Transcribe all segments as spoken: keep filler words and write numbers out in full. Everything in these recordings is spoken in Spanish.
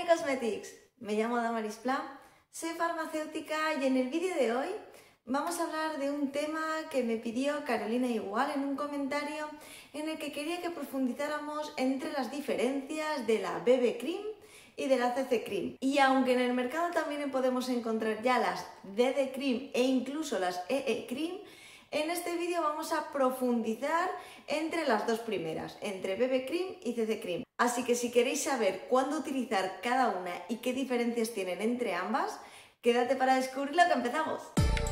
Cosmetics, me llamo Damaris Plam, soy farmacéutica y en el vídeo de hoy vamos a hablar de un tema que me pidió Carolina Igual en un comentario en el que quería que profundizáramos entre las diferencias de la B B Cream y de la C C Cream. Y aunque en el mercado también podemos encontrar ya las D D Cream e incluso las E E Cream, en este vídeo vamos a profundizar entre las dos primeras, entre B B Cream y C C Cream. Así que si queréis saber cuándo utilizar cada una y qué diferencias tienen entre ambas, quédate para descubrirlo, que empezamos.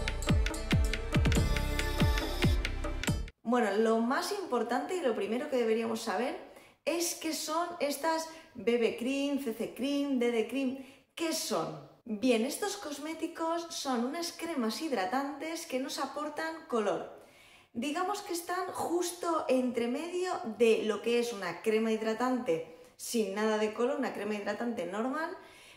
Bueno, lo más importante y lo primero que deberíamos saber es qué son estas B B Cream, C C Cream, D D Cream. ¿Qué son? Bien, estos cosméticos son unas cremas hidratantes que nos aportan color. Digamos que están justo entre medio de lo que es una crema hidratante sin nada de color, una crema hidratante normal,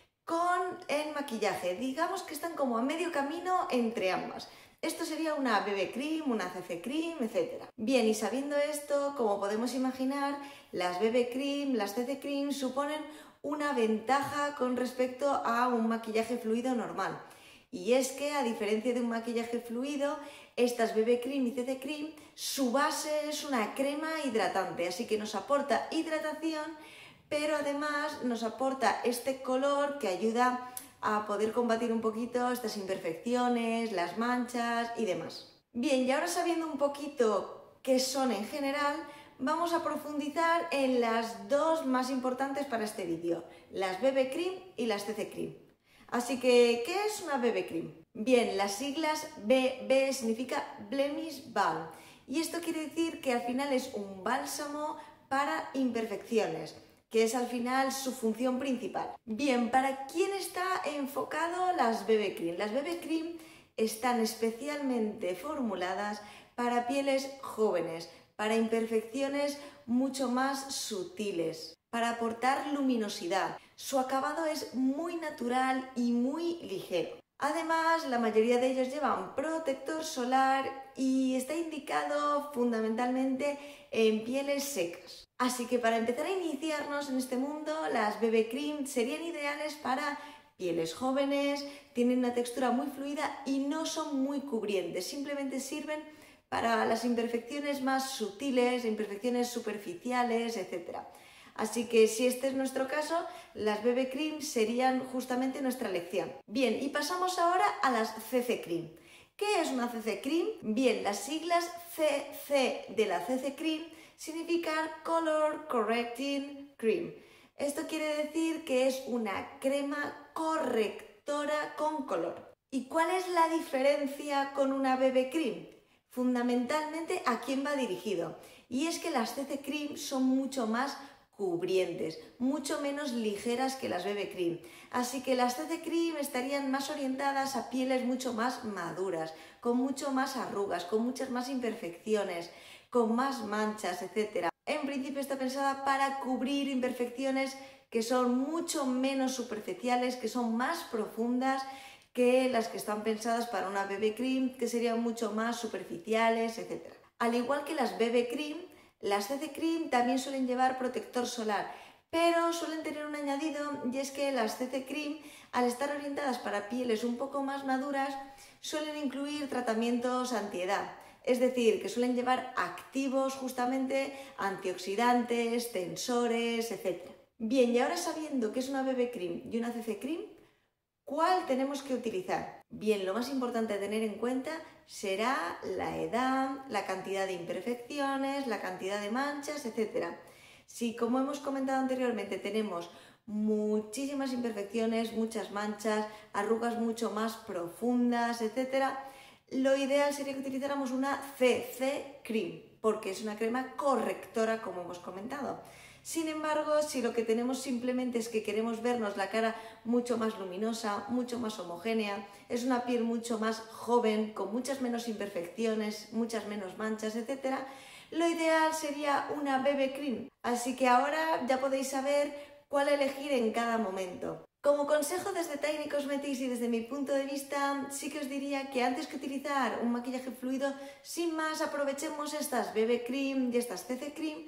con el maquillaje. Digamos que están como a medio camino entre ambas. Esto sería una B B Cream, una C C Cream, etcétera. Bien, y sabiendo esto, como podemos imaginar, las B B Cream, las C C Cream suponen una ventaja con respecto a un maquillaje fluido normal. Y es que, a diferencia de un maquillaje fluido, estas B B Cream y C C Cream, su base es una crema hidratante, así que nos aporta hidratación, pero además nos aporta este color que ayuda a poder combatir un poquito estas imperfecciones, las manchas y demás. Bien, y ahora sabiendo un poquito qué son en general, vamos a profundizar en las dos más importantes para este vídeo, las B B Cream y las C C Cream. Así que, ¿qué es una B B Cream? Bien, las siglas B B significa Blemish Balm, y esto quiere decir que al final es un bálsamo para imperfecciones, que es al final su función principal. Bien, ¿para quién está enfocado las B B Cream? Las B B Cream están especialmente formuladas para pieles jóvenes, para imperfecciones mucho más sutiles, para aportar luminosidad. Su acabado es muy natural y muy ligero. Además, la mayoría de ellos llevan protector solar y está indicado fundamentalmente en pieles secas. Así que para empezar a iniciarnos en este mundo, las B B Cream serían ideales para pieles jóvenes, tienen una textura muy fluida y no son muy cubrientes, simplemente sirven para las imperfecciones más sutiles, imperfecciones superficiales, etcétera. Así que si este es nuestro caso, las B B Cream serían justamente nuestra elección. Bien, y pasamos ahora a las C C Cream. ¿Qué es una C C Cream? Bien, las siglas C C de la C C Cream significan Color Correcting Cream. Esto quiere decir que es una crema correctora con color. ¿Y cuál es la diferencia con una B B Cream? Fundamentalmente, ¿a quién va dirigido? Y es que las C C Cream son mucho más cubrientes, mucho menos ligeras que las B B Cream. Así que las C C Cream estarían más orientadas a pieles mucho más maduras, con mucho más arrugas, con muchas más imperfecciones, con más manchas, etcétera. En principio está pensada para cubrir imperfecciones que son mucho menos superficiales, que son más profundas que las que están pensadas para una B B Cream, que serían mucho más superficiales, etcétera. Al igual que las B B Cream, las C C Cream también suelen llevar protector solar, pero suelen tener un añadido, y es que las C C Cream, al estar orientadas para pieles un poco más maduras, suelen incluir tratamientos antiedad, es decir, que suelen llevar activos justamente antioxidantes, tensores, etcétera. Bien, y ahora sabiendo que es una B B Cream y una C C Cream, ¿cuál tenemos que utilizar? Bien, lo más importante a tener en cuenta será la edad, la cantidad de imperfecciones, la cantidad de manchas, etcétera. Si, como hemos comentado anteriormente, tenemos muchísimas imperfecciones, muchas manchas, arrugas mucho más profundas, etcétera, lo ideal sería que utilizáramos una C C Cream, porque es una crema correctora, como hemos comentado. Sin embargo, si lo que tenemos simplemente es que queremos vernos la cara mucho más luminosa, mucho más homogénea, es una piel mucho más joven, con muchas menos imperfecciones, muchas menos manchas, etcétera, lo ideal sería una B B Cream. Así que ahora ya podéis saber cuál elegir en cada momento. Como consejo desde Tiny Cosmetics y desde mi punto de vista, sí que os diría que antes que utilizar un maquillaje fluido, sin más aprovechemos estas B B Cream y estas C C Cream,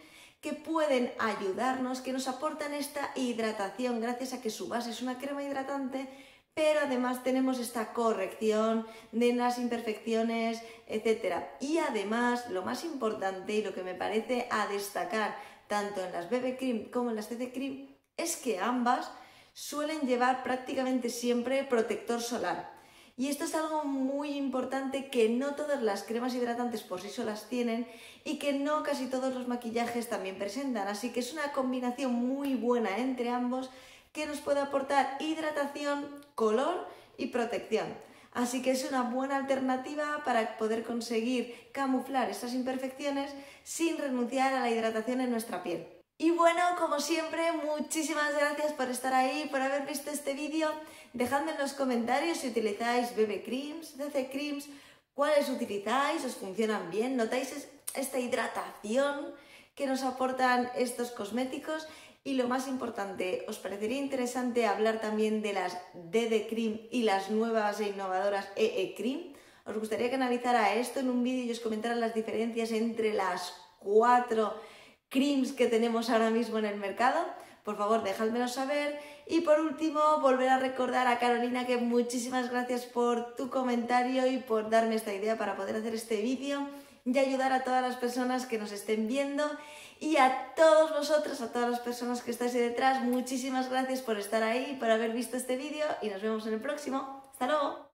que pueden ayudarnos, que nos aportan esta hidratación gracias a que su base es una crema hidratante, pero además tenemos esta corrección de las imperfecciones, etcétera. Y además, lo más importante y lo que me parece a destacar tanto en las B B Cream como en las C C Cream es que ambas suelen llevar prácticamente siempre protector solar. Y esto es algo muy importante que no todas las cremas hidratantes por sí solas tienen y que no casi todos los maquillajes también presentan. Así que es una combinación muy buena entre ambos que nos puede aportar hidratación, color y protección. Así que es una buena alternativa para poder conseguir camuflar estas imperfecciones sin renunciar a la hidratación en nuestra piel. Y bueno, como siempre, muchísimas gracias por estar ahí, por haber visto este vídeo. Dejadme en los comentarios si utilizáis B B Creams, C C Creams, cuáles utilizáis, os funcionan bien, notáis esta hidratación que nos aportan estos cosméticos. Y lo más importante, ¿os parecería interesante hablar también de las D D Cream y las nuevas e innovadoras E E Cream? ¿Os gustaría que analizara esto en un vídeo y os comentara las diferencias entre las cuatro creams que tenemos ahora mismo en el mercado? Por favor, dejádmelo saber. Y por último, volver a recordar a Carolina que muchísimas gracias por tu comentario y por darme esta idea para poder hacer este vídeo y ayudar a todas las personas que nos estén viendo. Y a todos vosotros, a todas las personas que estáis ahí detrás, muchísimas gracias por estar ahí, por haber visto este vídeo y nos vemos en el próximo. ¡Hasta luego!